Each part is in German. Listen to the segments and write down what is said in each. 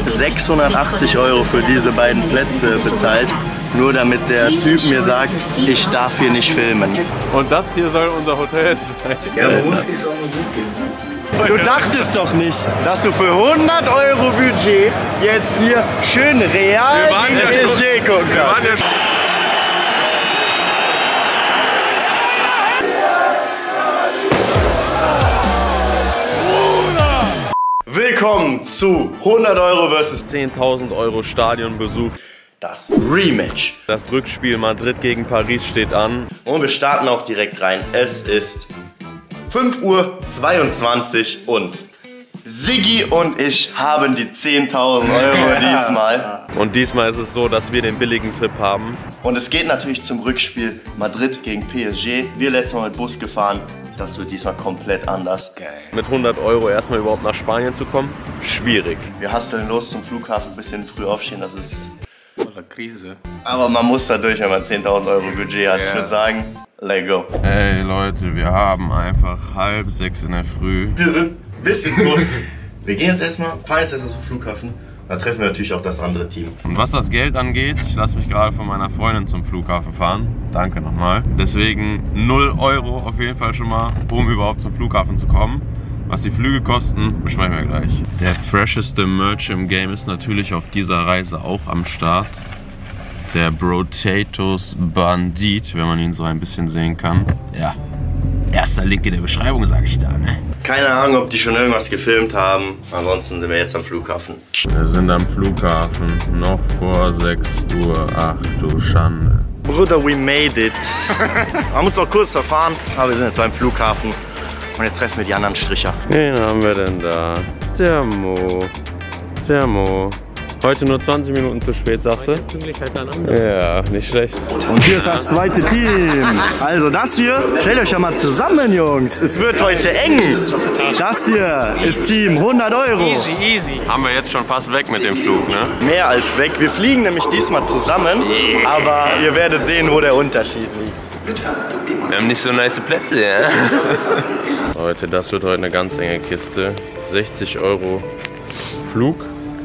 680 € für diese beiden Plätze bezahlt, nur damit der Typ mir sagt, ich darf hier nicht filmen. Und das hier soll unser Hotel sein. Ja, muss ich auch mal gut gehen lassen. Du dachtest doch nicht, dass du für 100 € Budget jetzt hier schön real in PSG gucken kannst. Willkommen zu 100 € versus 10.000 € Stadionbesuch. Das Rematch. Das Rückspiel Madrid gegen Paris steht an. Und wir starten auch direkt rein. Es ist 5:22 Uhr und Siggi und ich haben die 10.000 € diesmal. Und diesmal ist es so, dass wir den billigen Trip haben. Und es geht natürlich zum Rückspiel Madrid gegen PSG. Wir letztes Mal mit Bus gefahren. Das wird diesmal komplett anders. Geil. Mit 100 € erstmal überhaupt nach Spanien zu kommen, schwierig. Wir hasteln los zum Flughafen, ein bisschen früh aufstehen, das ist voller Krise. Aber man muss da durch, wenn man 10.000 € Budget hat. Ich würde sagen, let's go. Ey Leute, wir haben einfach 5:30 in der Früh. Wir sind ein bisschen tot. Wir gehen jetzt erstmal, fahren jetzt erstmal zum Flughafen. Dann treffen wir natürlich auch das andere Team. Und was das Geld angeht, ich lasse mich gerade von meiner Freundin zum Flughafen fahren. Danke nochmal. Deswegen 0 € auf jeden Fall schon mal, um überhaupt zum Flughafen zu kommen. Was die Flüge kosten, besprechen wir gleich. Der fresheste Merch im Game ist natürlich auf dieser Reise auch am Start. Der Brotatos Bandit, wenn man ihn so ein bisschen sehen kann. Ja, erster Link in der Beschreibung, sage ich da, ne? Keine Ahnung, ob die schon irgendwas gefilmt haben. Ansonsten sind wir jetzt am Flughafen. Wir sind am Flughafen, noch vor 6 Uhr. Ach du Schande. Bruder, we made it. Wir haben uns noch kurz verfahren, aber wir sind jetzt beim Flughafen. Und jetzt treffen wir die anderen Stricher. Wen haben wir denn da? Der Mo. Der Mo. Heute nur 20 Minuten zu spät, sagst du? Ja, nicht schlecht. Und hier ist das zweite Team. Also das hier, stellt euch ja mal zusammen, Jungs. Es wird heute eng. Das hier ist Team 100 €. Easy, easy. Haben wir jetzt schon fast weg mit dem Flug, ne? Mehr als weg. Wir fliegen nämlich diesmal zusammen. Aber ihr werdet sehen, wo der Unterschied liegt. Wir haben nicht so nice Plätze, ja? Leute, das wird heute eine ganz enge Kiste. 60 € Flug.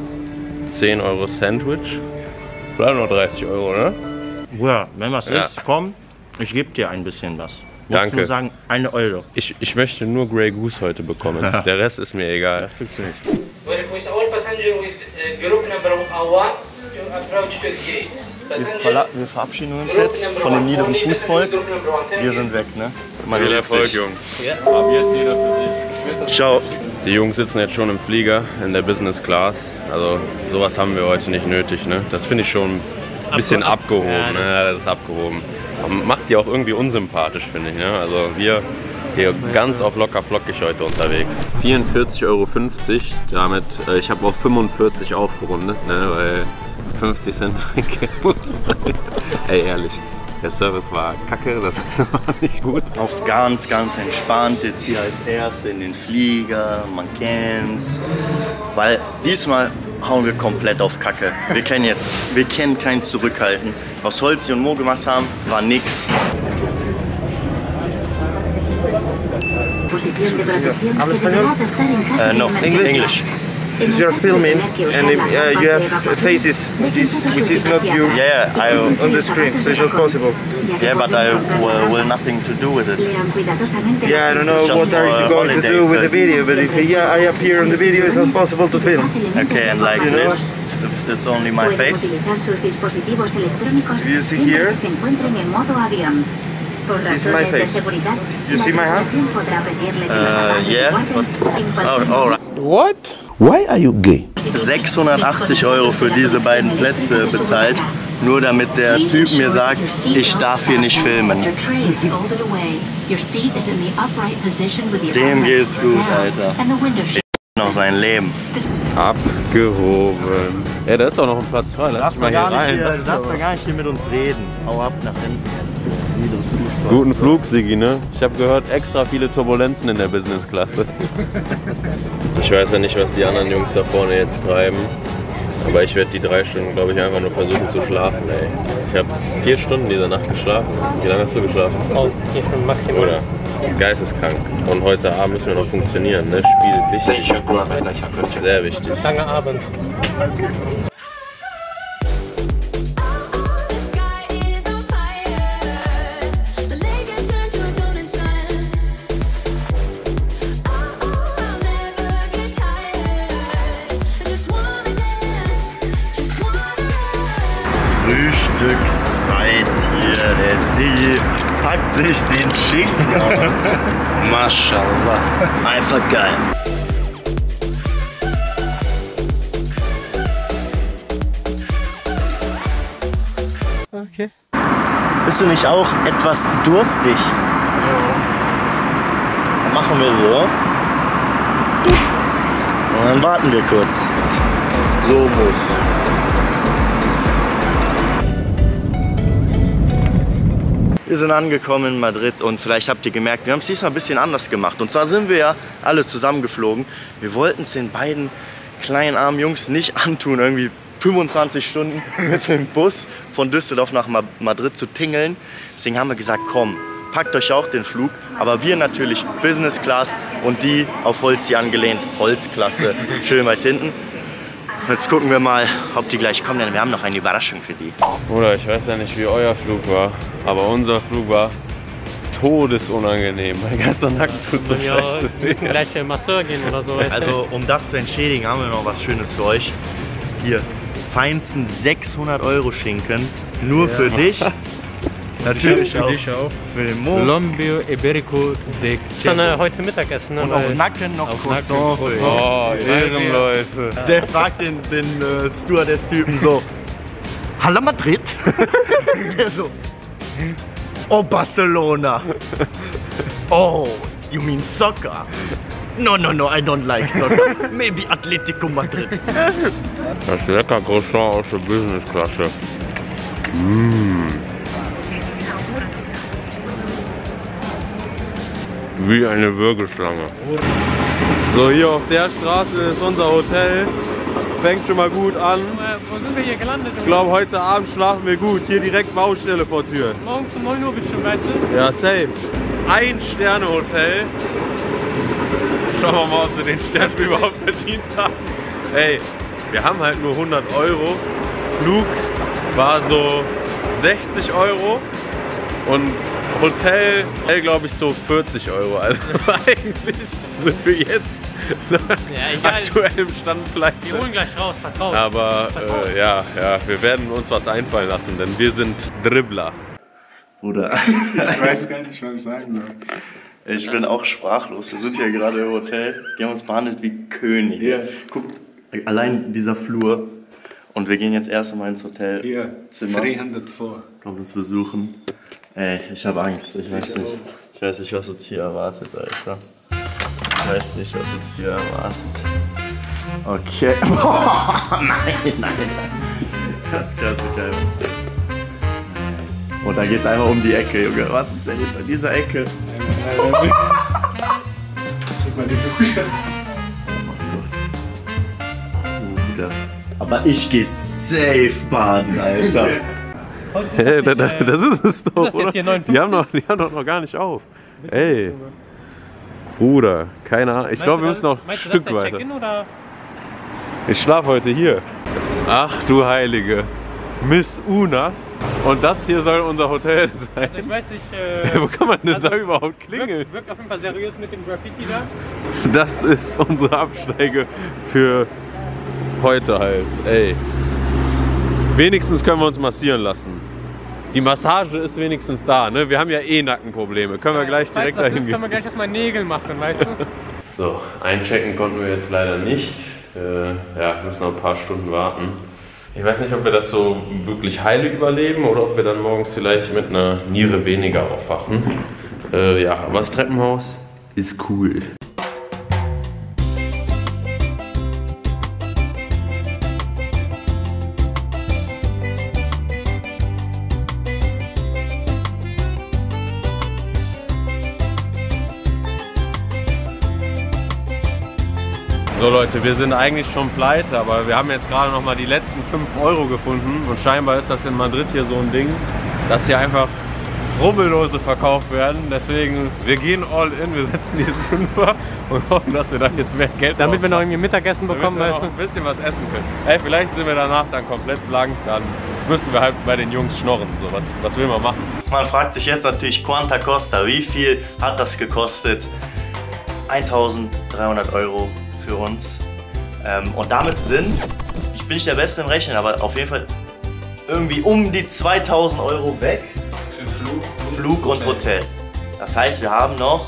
10 € Sandwich. Bleiben noch 30 €, ne? Ja, wenn was ist, komm, ich gebe dir ein bisschen was. Danke. Musst nur sagen, 1 €. Ich möchte nur Grey Goose heute bekommen. Der Rest ist mir egal. Das kriegst du nicht. We request all passenger with group number 1 to approach to the gate. Wir verabschieden uns jetzt von dem niederen Fußvolk. Wir sind weg, ne? Man Viel sieht Erfolg, sich. Jungs. Ab jetzt jeder für sich. Ciao. Die Jungs sitzen jetzt schon im Flieger, in der Business Class. Also sowas haben wir heute nicht nötig, ne? Das finde ich schon ein bisschen abgehoben, ne? Ja, das ist abgehoben. Aber macht die auch irgendwie unsympathisch, finde ich, ne? Also wir hier ganz auf locker flockig heute unterwegs. 44,50 €, damit, ich habe auf 45 aufgerundet, ne? Weil 50 Cent Trinkgeld muss sein. Ey, ehrlich. Der Service war kacke, das war nicht gut. Auf ganz entspannt, jetzt hier als Erste in den Flieger, man kennt's. Weil diesmal hauen wir komplett auf Kacke. Wir kennen kein Zurückhalten. Was Holzi und Mo gemacht haben, war nix. No, English. You're filming and you have faces which is not you on the screen, so it's not possible. Yeah, but I will nothing to do with it. Yeah, I don't know what are you going to do with the video, but if I appear on the video, it's not possible to film. Okay, and like this, it's only my face. You see here? This is my face. You see my hand? Yeah. Oh, right. What? Why are you gay? 680 € für diese beiden Plätze bezahlt, nur damit der Typ mir sagt, ich darf hier nicht filmen. Dem geht's gut, Alter. Noch sein Leben. Abgehoben. Ja, da ist auch noch ein Platz frei. Lass dich mal hier rein. Du darfst gar nicht hier mit uns reden. Hau ab nach hinten. Guten Flug, Siggi, ne? Ich habe gehört, extra viele Turbulenzen in der Business-Klasse. Ich weiß ja nicht, was die anderen Jungs da vorne jetzt treiben. Aber ich werde die 3 Stunden, glaube ich, einfach nur versuchen zu schlafen, ey. Ich habe 4 Stunden diese Nacht geschlafen. Wie lange hast du geschlafen? Oh, 4 Stunden maximal. Oder? geisteskrank. Und heute Abend müssen wir noch funktionieren, ne? Spiel wichtig. Sehr wichtig. Lange Abend. Frühstückszeit hier, der See packt sich den Schinken auf. Mashallah. Einfach geil. Okay. Bist du nicht auch etwas durstig? Ja. Dann machen wir so. Und dann warten wir kurz. So muss. Wir sind angekommen in Madrid und vielleicht habt ihr gemerkt, wir haben es diesmal ein bisschen anders gemacht. Und zwar sind wir ja alle zusammengeflogen. Wir wollten es den beiden kleinen armen Jungs nicht antun, irgendwie 25 Stunden mit dem Bus von Düsseldorf nach Madrid zu tingeln. Deswegen haben wir gesagt, komm, packt euch auch den Flug. Aber wir natürlich Business Class und die auf Holzi angelehnt, Holzklasse, schön weit hinten. Jetzt gucken wir mal, ob die gleich kommen, denn wir haben noch eine Überraschung für die. Oder ich weiß ja nicht, wie euer Flug war, aber unser Flug war todesunangenehm. Mein ganzer Nacken tut so Ja, scheiße. wir müssen gleich zum Masseur gehen oder so. Also, um das zu entschädigen, haben wir noch was Schönes für euch. Hier, feinsten 600 € Schinken, nur für dich. Natürlich für auch dich auch. für den Mo. Lombio Iberico de Dann heute Mittagessen. Ne? Und auf Nacken noch Croissant für ihn. Oh, Ehrenleute. Der fragt den Stewardess-Typen so, Hallo Madrid? Der so, oh Barcelona. Oh, you mean soccer? No, no, no, I don't like soccer. Maybe Atletico Madrid. Das ist lecker Croissant aus der Business-Klasse. Wie eine Würgeschlange. So, hier auf der Straße ist unser Hotel. Fängt schon mal gut an. Wo sind wir hier gelandet? Ich glaube, heute Abend schlafen wir gut. Hier direkt Baustelle vor Tür. Morgens um 9 Uhr bestimmt, weißt du? Ja, safe. Ein-Sterne-Hotel. Schauen wir mal, ob sie den Stern überhaupt verdient haben. Ey, wir haben halt nur 100 €. Flug war so 60 € und Hotel, glaube ich, so 40 €. Also eigentlich sind wir jetzt aktuell im Stand pleite. Wir holen gleich raus, verkauft. Aber ja, wir werden uns was einfallen lassen, denn wir sind Dribbler. Bruder, Ich weiß gar nicht, was ich sagen soll. ich bin auch sprachlos. Wir sind hier gerade im Hotel. Die haben uns behandelt wie Könige. Ja. Guck, allein dieser Flur. Und wir gehen jetzt erst einmal ins Hotelzimmer. Hier, 304. Kommt uns besuchen. Ey, ich habe Angst. Ich weiß nicht, was uns hier erwartet, Alter. Ich weiß nicht, was uns hier erwartet. Okay. Nein. Das kannst du keinem erzählen. Und da geht's einfach um die Ecke, Junge. Was ist denn hinter dieser Ecke? Guck mal die Dusche. Bruder. Aber ich geh safe baden, Alter. Das ist es doch, das jetzt oder? hier 59? Die haben doch noch gar nicht auf. Ey, Bruder, keine Ahnung. Ich glaube, wir müssen noch ein Stück weiter. Oder? Ich schlafe heute hier. Ach du Heilige. Miss Unas. Und das hier soll unser Hotel sein. Also ich weiß nicht, Wo kann man denn da überhaupt klingeln? wirkt auf jeden Fall seriös mit dem Graffiti da. Das ist unsere Absteige für heute halt. Ey. Wenigstens können wir uns massieren lassen. Die Massage ist wenigstens da, ne? Wir haben ja eh Nackenprobleme. Können wir gleich direkt dahin gehen. Können wir gleich erstmal Nägel machen, weißt du? So, einchecken konnten wir jetzt leider nicht. Ja, müssen noch ein paar Stunden warten. Ich weiß nicht, ob wir das so wirklich heile überleben oder ob wir dann morgens vielleicht mit einer Niere weniger aufwachen. Ja, aber das Treppenhaus ist cool. So Leute, wir sind eigentlich schon pleite, aber wir haben jetzt gerade noch mal die letzten 5 € gefunden und scheinbar ist das in Madrid hier so ein Ding, dass hier einfach Rubbellose verkauft werden. Deswegen, wir gehen all in, wir setzen diesen Fünfer und hoffen, dass wir dann jetzt mehr Geld Damit wir noch irgendwie Mittagessen bekommen, damit wir weißt noch ein bisschen was essen können. Ey, vielleicht sind wir danach dann komplett blank, dann müssen wir halt bei den Jungs schnorren. So, was will man machen? Man fragt sich jetzt natürlich, Quanta Costa, wie viel hat das gekostet? 1.300 € für uns. Und damit sind, ich bin nicht der Beste im Rechnen, aber auf jeden Fall irgendwie um die 2.000 € weg. Für Flug und Hotel. Das heißt, wir haben noch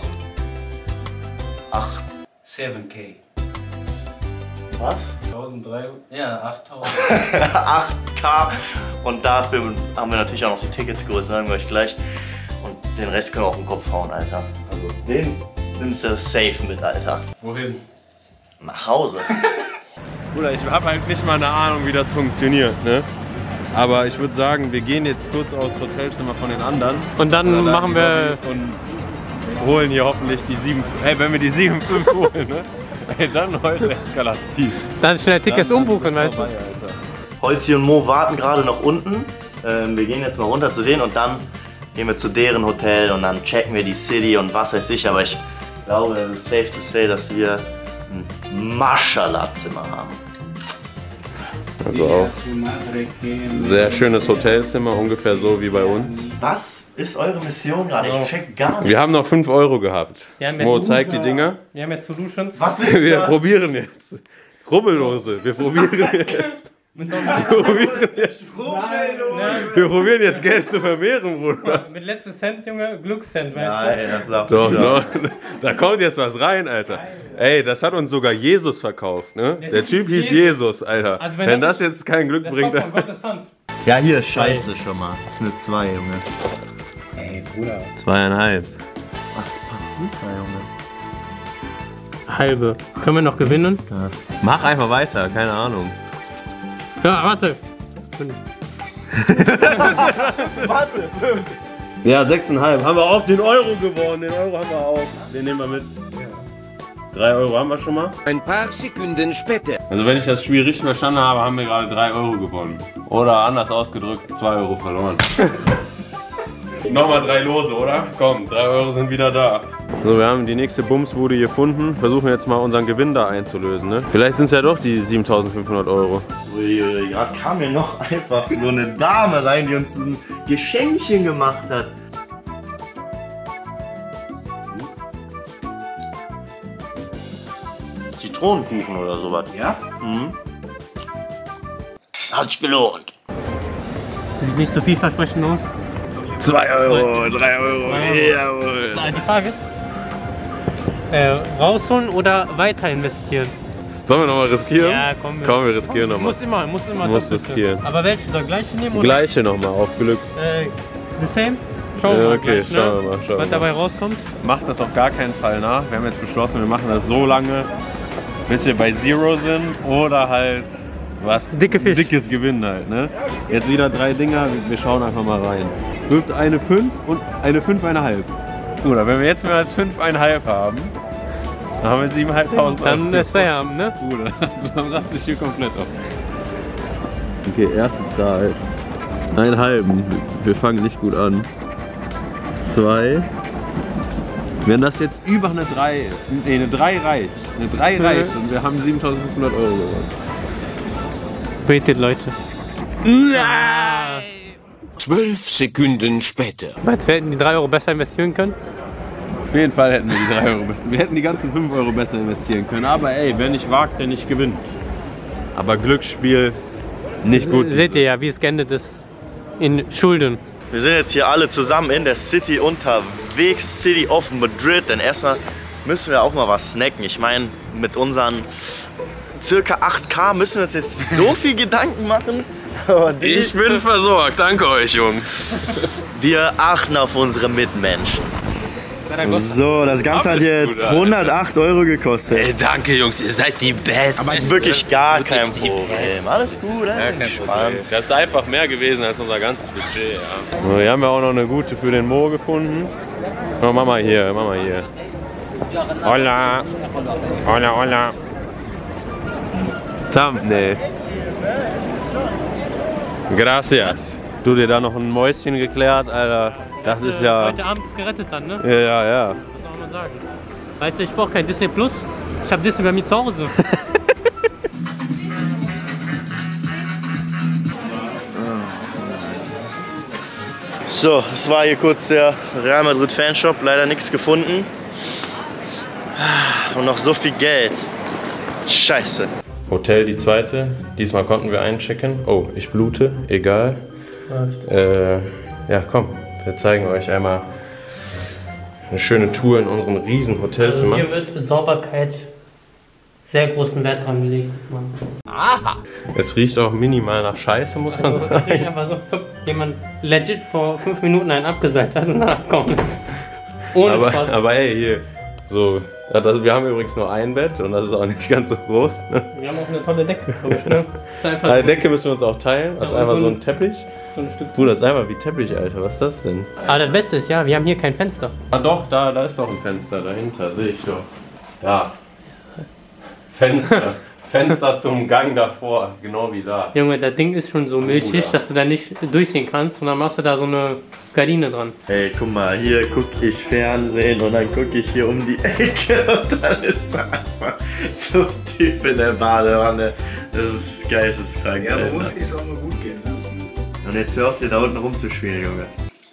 7K. Was? 1.300? Ja, 8.000. 8K. Und dafür haben wir natürlich auch noch die Tickets geholt, sagen wir euch gleich. Und den Rest können wir auf den Kopf hauen, Alter. Also den nimmst du safe mit, Alter. Wohin? Nach Hause. Bruder, ich habe halt nicht mal eine Ahnung, wie das funktioniert, ne? Aber ich würde sagen, wir gehen jetzt kurz aus Hotelzimmer von den anderen. Und dann machen wir... Und holen hier hoffentlich die 7... Ey, wenn wir die 7,5 holen, ne? Ey, dann heute eskalativ. Dann schnell Tickets umbuchen, weißt du? Holzi und Mo warten gerade noch unten. Wir gehen jetzt mal runter zu denen und dann gehen wir zu deren Hotel und dann checken wir die City und was weiß ich. Aber ich glaube, es ist safe to say, dass wir ein Maschallah-Zimmer haben. Also auch sehr schönes Hotelzimmer, ungefähr so wie bei uns. Was ist eure Mission gerade? Ich check gar nicht. Wir haben noch 5 € gehabt. Mo, zeig die Dinger. Wir haben jetzt Solutions. Was ist Wir das? probieren jetzt. Rubbellose, wir probieren jetzt. Wir probieren jetzt Geld zu vermehren, Bruder. Mit letzten Cent, Junge, Glückscent, weißt du? Nein, das darf Doch, nicht doch. Da kommt jetzt was rein, Alter. Ey, das hat uns sogar Jesus verkauft, ne? Der Typ hieß Jesus, Alter. Also wenn das jetzt kein Glück bringt, Das kommt von Gottes Hand. Ja, hier ist scheiße schon mal. Das ist eine 2, Junge. Ey, Bruder. 2,5. Was passiert da, Junge? Halbe. Können wir noch gewinnen? Das. Mach einfach weiter, keine Ahnung. Ja, warte. Ja, 6,5. Haben wir auch den Euro gewonnen. Den Euro haben wir auch. Den nehmen wir mit. 3 € haben wir schon mal. Ein paar Sekunden später. Also wenn ich das Spiel richtig verstanden habe, haben wir gerade 3 € gewonnen. Oder anders ausgedrückt, 2 € verloren. Nochmal 3 Lose, oder? Komm, 3 € sind wieder da. So, wir haben die nächste Bumsbude gefunden. Versuchen jetzt mal unseren Gewinn da einzulösen, ne? Vielleicht sind es ja doch die 7.500 €. Uiuiui, gerade kam mir noch einfach so eine Dame rein, die uns ein Geschenkchen gemacht hat. Zitronenkuchen oder sowas. Ja? Mhm. Hat sich gelohnt. Sieht nicht so vielversprechend aus. 2 €, 3 €, jawohl. Die Frage ist, rausholen oder weiter investieren? Sollen wir nochmal riskieren? Ja, komm. Komm, wir riskieren nochmal. Muss immer. Muss das riskieren. Aber welche? Soll gleiche nehmen oder? Gleiche nochmal, auf Glück. The same? Schauen wir mal. Okay, gleich, schauen wir mal. Was dabei rauskommt. Macht das auf gar keinen Fall nach. Wir haben jetzt beschlossen, wir machen das so lange, bis wir bei Zero sind oder halt was Dicke Fisch. Dickes gewinnen halt. Ne? Jetzt wieder 3 Dinger, wir schauen einfach mal rein. Wirft eine 5 und eine 5,5. Oder wenn wir jetzt mehr als 5,5 haben, dann haben wir 7.500 €. Dann ist Feierabend, ne? Bruder, dann raste ich hier komplett auf. Okay, erste Zahl. 1,5. Wir fangen nicht gut an. 2. Wenn das jetzt über eine 3, nee, eine 3 reicht. Eine 3 reicht und wir haben 7.500 € gewonnen. Betet, Leute. Nein! 12 Sekunden später. Meinst du, wir hätten die 3 € besser investieren können? Auf jeden Fall hätten wir die 3 € besser. Wir hätten die ganzen 5 € besser investieren können. Aber ey, wer nicht wagt, der nicht gewinnt. Aber Glücksspiel nicht gut. Seht ihr ja, wie es geendet ist. In Schulden. Wir sind jetzt hier alle zusammen in der City unterwegs, City of Madrid. Denn erstmal müssen wir auch mal was snacken. Ich meine, mit unseren circa 8K müssen wir uns jetzt nicht so viel Gedanken machen. Aber Ich bin versorgt, danke euch, Jungs. wir achten auf unsere Mitmenschen. So, das Ganze hat Alles jetzt gut, Alter. 108 € gekostet. Ey, danke, Jungs, ihr seid die Besten. Aber wirklich gar Wirklich kein die Problem. Besten. Alles gut, entspannt. Das ist einfach mehr gewesen als unser ganzes Budget. Ja. So, hier haben wir auch noch eine gute für den Mo gefunden. Oh, Mama hier, Mama hier. Hola. Hola, hola. Thumbnail. Gracias. Du dir da noch ein Mäuschen geklärt, Alter. Das ist ja... Heute Abend ist gerettet dann, ne? Ja, ja. Was soll man sagen? Weißt du, ich brauche kein Disney Plus. Ich habe Disney bei mir zu Hause. So, es war hier kurz der Real Madrid Fanshop, leider nichts gefunden. Und noch so viel Geld. Scheiße. Hotel die zweite. Diesmal konnten wir einchecken. Oh, ich blute. Egal. Ja, komm. Wir zeigen euch einmal eine schöne Tour in unserem riesen Hotelzimmer. Also hier wird Sauberkeit sehr großen Wert dran gelegt. Aha! Es riecht auch minimal nach Scheiße, muss man sagen. Das riecht einfach so, als ob jemand legit vor 5 Minuten einen abgeseilt hat und dann abkommt. Ohne Spaß. Aber ey, hier, so, wir haben übrigens nur ein Bett und das ist auch nicht ganz so groß. Wir haben auch eine tolle Decke, glaube ich, ne? Die Decke müssen wir uns auch teilen, das ist einfach so ein Teppich. So ein Stück. Du, das ist einfach wie Teppich, Alter, was ist das denn? Aber das Beste ist ja, wir haben hier kein Fenster. Ah doch, da ist doch ein Fenster dahinter, sehe ich doch. Da. Fenster. Fenster zum Gang davor, genau wie da. Junge, das Ding ist schon so milchig, dass du da nicht durchsehen kannst und dann machst du da so eine Gardine dran. Hey, guck mal, hier guck ich Fernsehen und dann gucke ich hier um die Ecke und dann ist einfach so ein Typ in der Badewanne. Das ist geisteskrank. Ja, aber muss ich auch mal gut gehen lassen. Und jetzt hör auf, dir da unten rumzuspielen, Junge.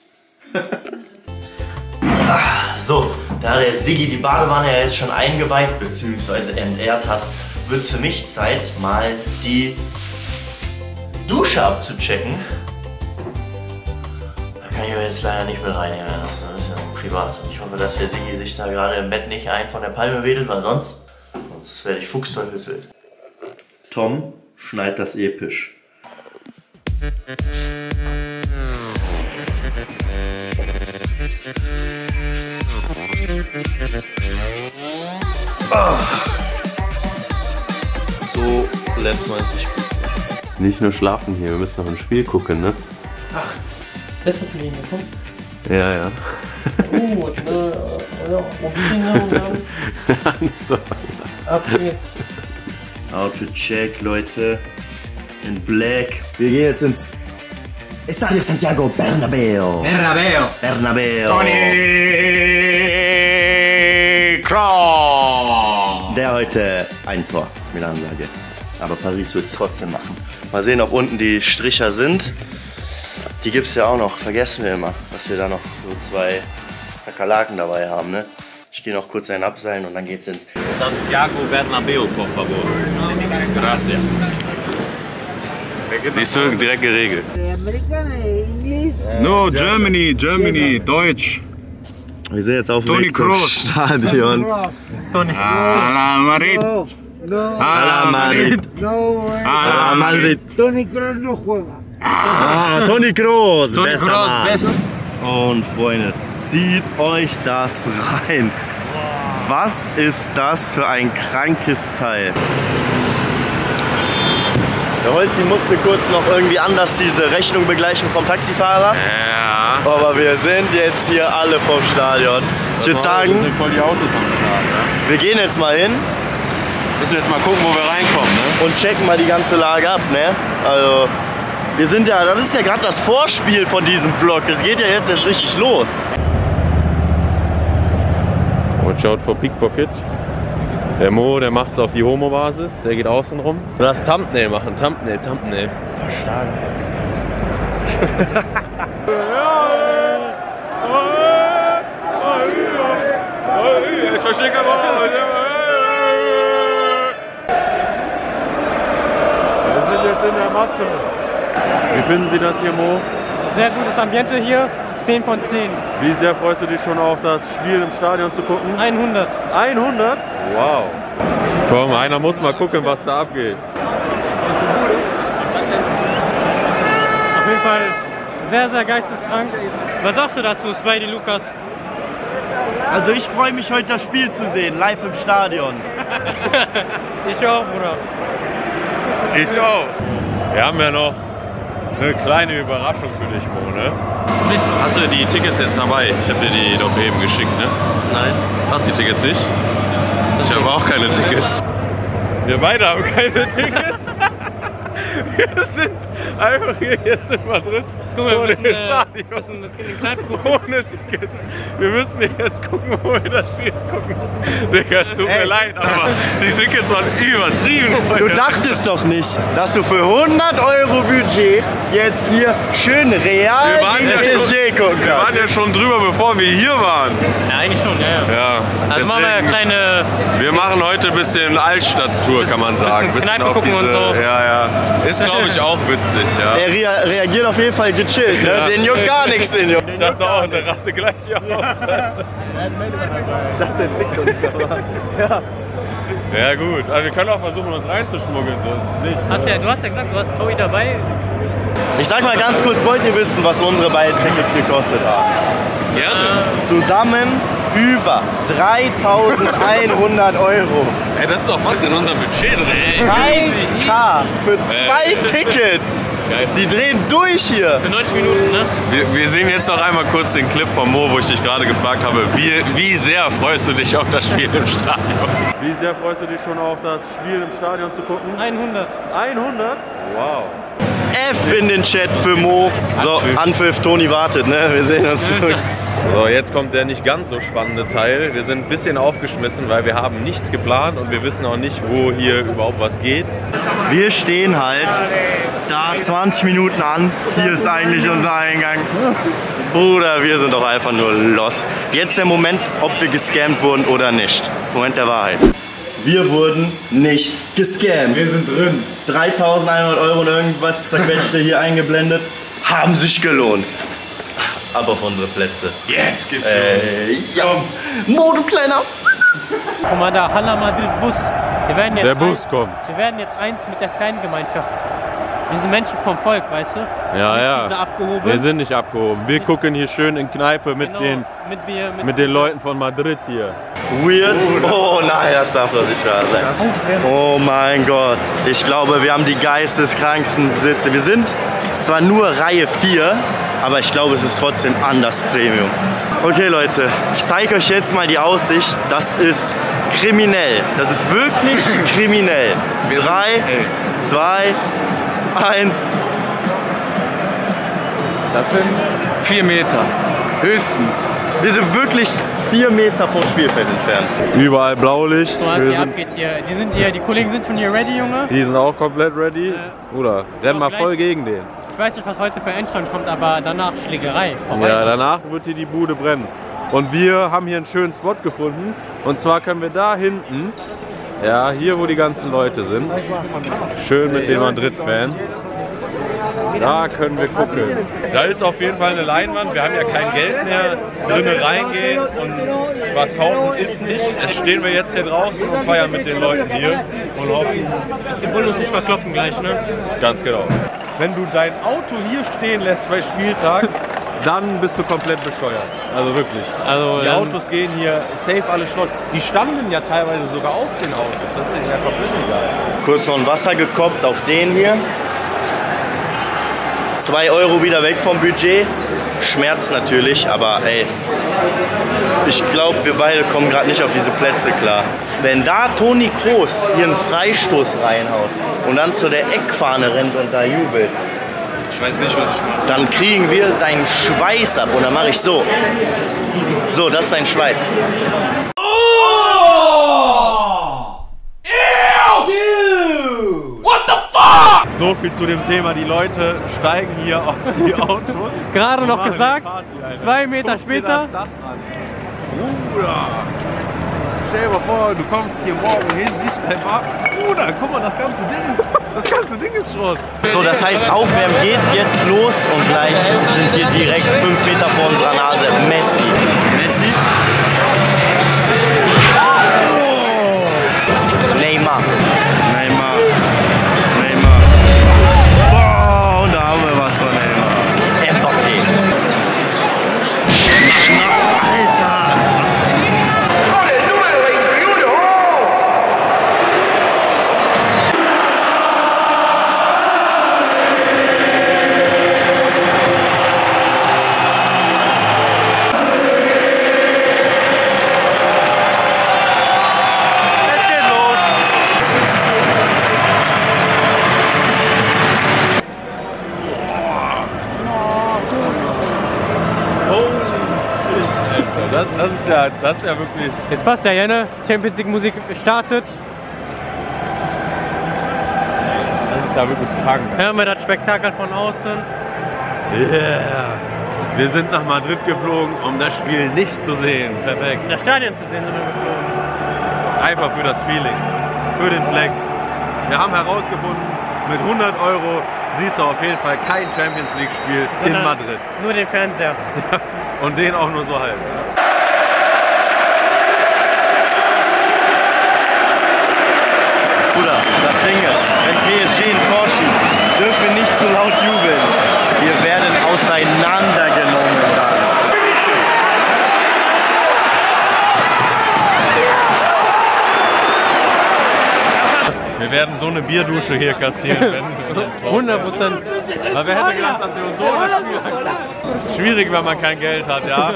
So, da der Siggi die Badewanne ja jetzt schon eingeweiht bzw. entehrt hat, wird es für mich Zeit, mal die Dusche abzuchecken. Da kann ich aber jetzt leider nicht mit reinnehmen, das ist ja privat. Ich hoffe, dass der Siggi sich da gerade im Bett nicht ein von der Palme wedelt, weil sonst werde ich fuchsteufelswild. Tom schneidet das episch. So lässt man es sich gut. Nicht nur schlafen hier, wir müssen noch ein Spiel gucken, ne? Ach, das ist ein komm. Ja, ja. Ab geht's. Outfit check, Leute. In Black. Wir gehen jetzt ins Estadio Santiago Bernabéu. Bernabéu. Toni Kroos. Der heute ein Tor mit Ansage. Aber Paris wird es trotzdem machen. Mal sehen, ob unten die Stricher sind. Die gibt es ja auch noch. Vergessen wir immer, dass wir da noch so 2 Kakerlaken dabei haben. Ne? Ich gehe noch kurz einen abseilen und dann geht's ins Santiago Bernabéu, por favor. Gracias. Siehst du, direkt geregelt. No, Germany, Deutsch. Wir sind jetzt auf dem Toni Weg zum Kroos. Stadion. Toni. Ala Madrid. Ala Madrid. Ala Madrid. Toni Kroos no juega. Ah, Toni Kroos. Toni Besser Kroos, Mann. best. Und Freunde, zieht euch das rein. Was ist das für ein krankes Teil? Der Holzi musste kurz noch irgendwie anders diese Rechnung begleichen vom Taxifahrer. Ja. Aber wir sind jetzt hier alle vom Stadion. Ich würde sagen, voll die Autos am Start, ne? wir gehen jetzt mal hin Müssen jetzt mal gucken, wo wir reinkommen, ne? und checken mal die ganze Lage ab, ne? Also, wir sind ja, das ist ja gerade das Vorspiel von diesem Vlog. Es geht ja jetzt erst richtig los. Watch out for Pickpocket. Der Mo, der macht's auf die Homo-Basis, der geht außen rum. Du darfst Thumbnail machen, Thumbnail. Verstanden. Ich verstehe kein Wort. Wir sind jetzt in der Masse. Wie finden Sie das hier, Mo? Sehr gutes Ambiente hier, 10 von 10. Wie sehr freust du dich schon auf das Spiel im Stadion zu gucken? 100. 100? Wow. Komm, einer muss mal gucken, was da abgeht. Auf jeden Fall sehr, sehr geisteskrank. Was sagst du dazu, Spidey Lukas? Also ich freue mich heute das Spiel zu sehen, live im Stadion. Ich auch, Bruder. Ich auch. Wir haben ja noch eine kleine Überraschung für dich, Mo, ne? Hast du die Tickets jetzt dabei? Ich habe dir die doch eben geschickt, ne? Nein. Hast du die Tickets nicht? Ich habe auch keine Tickets. Wir beide haben keine Tickets. Wir sind einfach hier jetzt in Madrid. Guck mal, wir ohne müssen in Stadion. den Kneipen gucken. Ohne Tickets. Wir müssen jetzt gucken, wo wir das Spiel gucken. Digga, es tut mir leid, aber die Tickets waren übertrieben. Du dachtest doch nicht, dass du für 100 € Budget jetzt hier schön real gegen PSG gucken Wir waren kannst. ja schon drüber, bevor wir hier waren. Ja, eigentlich schon, ja. Ja, Also machen wir eine kleine... wir machen heute ein bisschen Altstadttour, kann man sagen. bisschen Kneipe gucken und so. Ja, ja. Ist, glaube ich, auch witzig, ja. Er reagiert auf jeden Fall gechillt, ne? Ja. Den juckt gar nichts, den Junge. Ich dachte auch, der raste gleich hier auf. Ich dachte, den Blick doch nicht, aber ja. Ja gut, aber wir können auch versuchen, uns reinzuschmuggeln, so ist es nicht. Du hast ja gesagt, du hast Tobi dabei. Ich sag mal ganz kurz, wollt ihr wissen, was unsere beiden Tickets gekostet haben? Gerne. Zusammen über 3.100 €. Ey, das ist doch was in unserem Budget drin. 1K für 2 Tickets. Die drehen durch hier. Für 90 Minuten, ne? Wir sehen jetzt noch einmal kurz den Clip von Mo, wo ich dich gerade gefragt habe, wie sehr freust du dich auf das Spiel im Stadion? Wie sehr freust du dich schon auf das Spiel im Stadion zu gucken? 100. 100? Wow. F in den Chat für Mo. So, Anpfiff, Toni wartet, ne? Wir sehen uns zurück. So, jetzt kommt der nicht ganz so spannende Teil. Wir sind ein bisschen aufgeschmissen, weil wir haben nichts geplant und wir wissen auch nicht, wo hier überhaupt was geht. Wir stehen halt da 20 Minuten an. Hier ist eigentlich unser Eingang. Bruder, wir sind doch einfach nur lost. Jetzt der Moment, ob wir gescammt wurden oder nicht. Moment der Wahrheit. Wir wurden nicht gescammt. Wir sind drin. 3.100 € und irgendwas zerquetschte hier eingeblendet. Haben sich gelohnt. Ab auf unsere Plätze. Jetzt geht's los. Ja. Mo, du Kleiner. Guck mal da, Hala Madrid Bus. Wir werden jetzt Der Bus kommt. Wir werden jetzt eins mit der Fangemeinschaft. Wir sind Menschen vom Volk, weißt du? Ja, Nicht ja. diese abgehoben. Wir sind nicht abgehoben. Wir gucken hier schön in Kneipe mit, Genau, mit den Leuten von Madrid hier. Weird. Oh nein, das darf doch nicht wahr sein. Oh mein Gott. Ich glaube, wir haben die geisteskranksten Sitze. Wir sind zwar nur Reihe 4, aber ich glaube, es ist trotzdem anders Premium. Okay Leute, ich zeige euch jetzt mal die Aussicht. Das ist kriminell. Das ist wirklich kriminell. 3, 2, 1. Das sind 4 Meter. Höchstens. Wir sind wirklich 4 Meter vom Spielfeld entfernt. Überall Blaulicht. Was Wir hier sind, abgeht hier. Die Kollegen sind schon hier ready, Junge. die sind auch komplett ready. Bruder, renn mal voll gegen den. Ich weiß nicht, was heute für Endstand kommt, aber danach Schlägerei. Vorbei. Ja, danach wird hier die Bude brennen. Und wir haben hier einen schönen Spot gefunden. Und zwar können wir da hinten, ja, hier wo die ganzen Leute sind, schön mit den Madrid-Fans, da können wir gucken. Da ist auf jeden Fall eine Leinwand. Wir haben ja kein Geld mehr. Drinnen reingehen und was kaufen ist nicht. Jetzt stehen wir jetzt hier draußen und feiern mit den Leuten hier und hoffen. Wir wollen uns nicht verkloppen gleich, ne? Ganz genau. Wenn du dein Auto hier stehen lässt bei Spieltag, dann bist du komplett bescheuert. Also wirklich. Also, die Autos gehen hier safe alle Schrott. Die standen ja teilweise sogar auf den Autos. Das ist denen ja komplett egal. Kurz noch ein Wasser gekoppt auf den hier. 2 € wieder weg vom Budget. Schmerzt natürlich, aber ey, ich glaube, wir beide kommen gerade nicht auf diese Plätze klar. Wenn da Toni Kroos hier einen Freistoß reinhaut und dann zu der Eckfahne rennt und da jubelt, Ich weiß nicht, was ich mache. dann kriegen wir seinen Schweiß ab und dann mache ich so. So, das ist sein Schweiß. So viel zu dem Thema. Die Leute steigen hier auf die Autos. Gerade und noch machen gesagt, eine Party, Alter. 2 Meter Guck dir später. das Dach an. Bruder! Stell dir mal vor, du kommst hier morgen hin, siehst einfach, Bruder, guck mal, das ganze Ding ist Schrott. So, das heißt, Aufwärmen geht jetzt los und gleich sind hier direkt 5 Meter vor unserer Nase Messi. Messi? Oh. Neymar. Neymar. Neymar. Boah, und da haben wir was von Neymar. Mbappé. Alter. Das ist ja wirklich... Jetzt passt ja, ne? Champions League Musik startet. Das ist ja wirklich krank. Hören wir das Spektakel von außen. Yeah! Wir sind nach Madrid geflogen, um das Spiel nicht zu sehen. Perfekt. Das Stadion zu sehen sind wir geflogen. Einfach für das Feeling, für den Flex. Wir haben herausgefunden, mit 100 € siehst du auf jeden Fall kein Champions League Spiel in Madrid. Nur den Fernseher. Und den auch nur so halb. Bruder, das Ding ist, wenn PSG ein Tor schießt, dürfen wir nicht zu laut jubeln. Wir werden auseinandergenommen dann. Wir werden so eine Bierdusche hier kassieren, wenn 100%. Aber wer hätte gedacht, dass wir uns so das Spiel angucken? Schwierig, wenn man kein Geld hat, ja.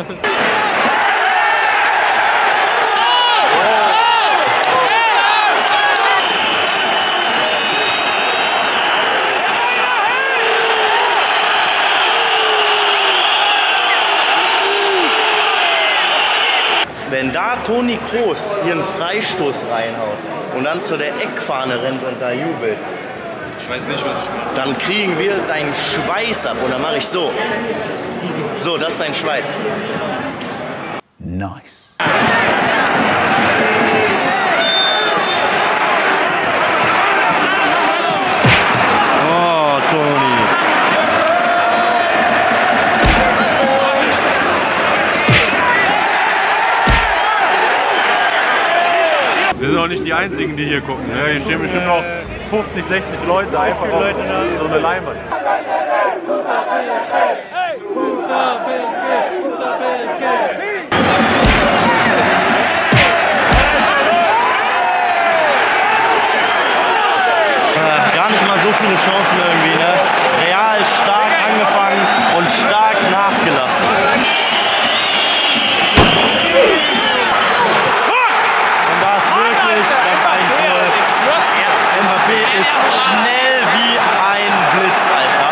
Wenn da Toni Kroos hier einen Freistoß reinhaut und dann zu der Eckfahne rennt und da jubelt, Ich weiß nicht, was ich mache. dann kriegen wir seinen Schweiß ab und dann mache ich so. So, das ist sein Schweiß. Nice. Oh, Toni. Wir sind auch nicht die Einzigen, die hier gucken. Ne? Hier stehen bestimmt noch 50, 60 Leute einfach auf so eine Leinwand. Gar nicht mal so viele Chancen irgendwie, ne? Real stark angefangen und stark nachgelassen. Und da ist wirklich das 1-0. Mbappé ist schnell wie ein Blitz, Alter.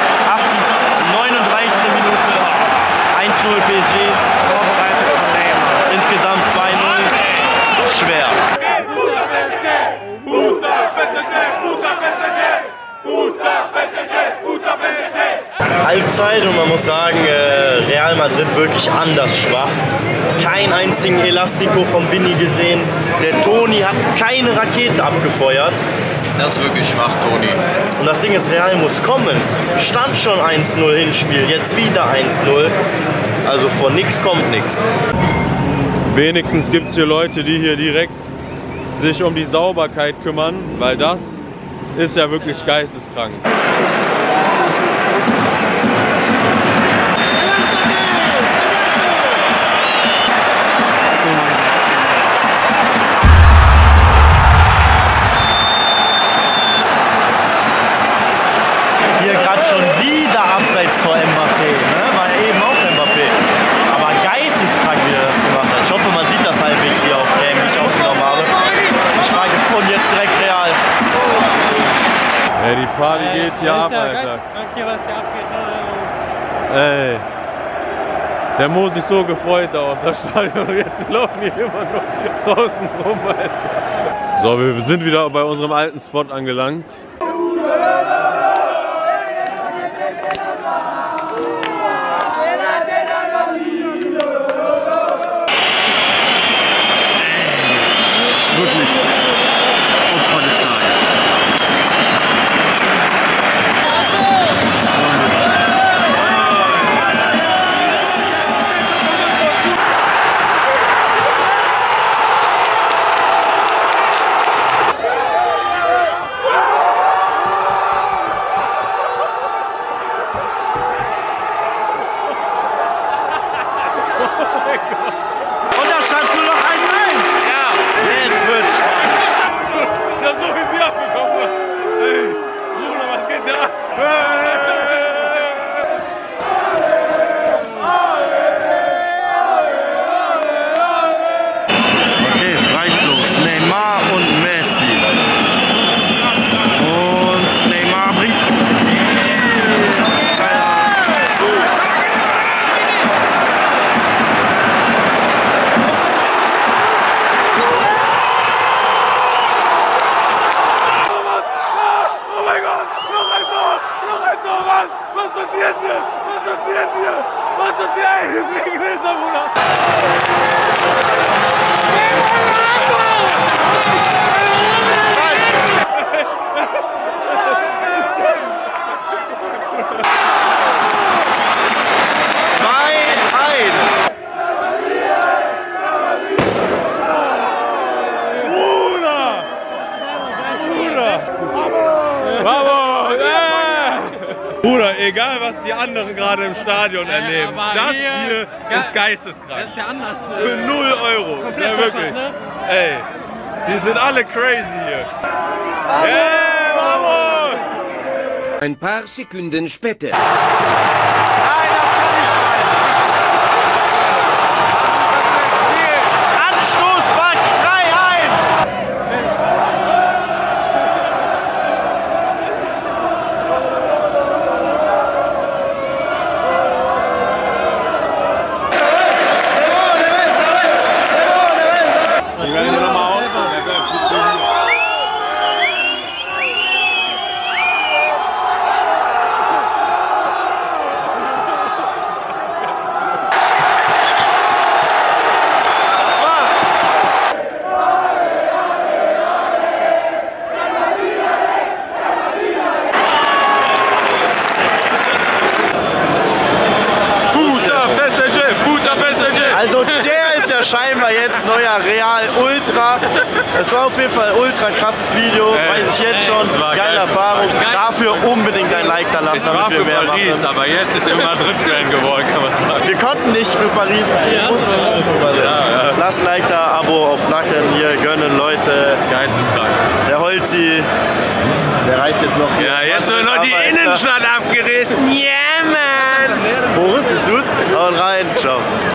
39. Minute, 1-0 PSG, vorbereitet von Neymar. Insgesamt 2-0, schwer. Halbzeit und man muss sagen, Real Madrid wirklich anders schwach. Keinen einzigen Elastico vom Vinny gesehen. Der Toni hat keine Rakete abgefeuert. Das ist wirklich schwach, Toni. Und das Ding ist, Real muss kommen. Stand schon 1-0 Hinspiel, jetzt wieder 1-0. Also von nix kommt nix. Wenigstens gibt es hier Leute, die hier direkt sich um die Sauberkeit kümmern, weil das ist ja wirklich geisteskrank. Hier gerade schon wieder Abseits-Tor Mbappé, ne? War eben auch Mbappé. Aber geisteskrank, wie er das gemacht hat. Ich hoffe, man sieht das halbwegs hier auf Game, wie ich aufgenommen habe. Ich frage, und jetzt direkt Real. Ey, die Party geht hier ab, ist ja Alter. geisteskrank hier, was hier abgeht. Ey, der Mo sich so gefreut auf das Stadion und jetzt laufen hier immer noch draußen rum, Alter. So, wir sind wieder bei unserem alten Spot angelangt. Wirklich Opfer des Tages. Und da stand nur noch 1-1. Ja. Jetzt wird's spannend. Ich hab so viel Bier abbekommen. Ey, Bruder, was geht da? Okay, Freistoß. Neymar und Messi. Und Neymar bringt. was passiert hier? Was passiert hier? Was passiert hier? Wir fliegen Laser, Bruder! Bruder, egal was die anderen gerade im Stadion erleben, das hier ist geisteskrank. Das ist ja anders. Für 0 Euro. Ja, wirklich. Ey, die sind alle crazy hier. Hey, Bravo! Ein paar Sekunden später. Anstoßpack 3-1! Also der ist ja scheinbar jetzt neuer Real Ultra. Es war auf jeden Fall ein ultra krasses Video, weiß ich jetzt schon. Geile Erfahrung. Dafür unbedingt ein Like da lassen, damit wir mehr Paris, machen. Aber jetzt ist er Madrid-Fan geworden, kann man sagen. Wir konnten nicht für Paris sein. Ja. Lasst Like da, Abo auf Nacken, hier gönnen Leute. Geisteskrank. Der Holzi, der reist jetzt noch hier. Ja, jetzt wird noch die Innenstadt abgerissen. Yeah, man! Boris, bist du's? Haut rein, ciao.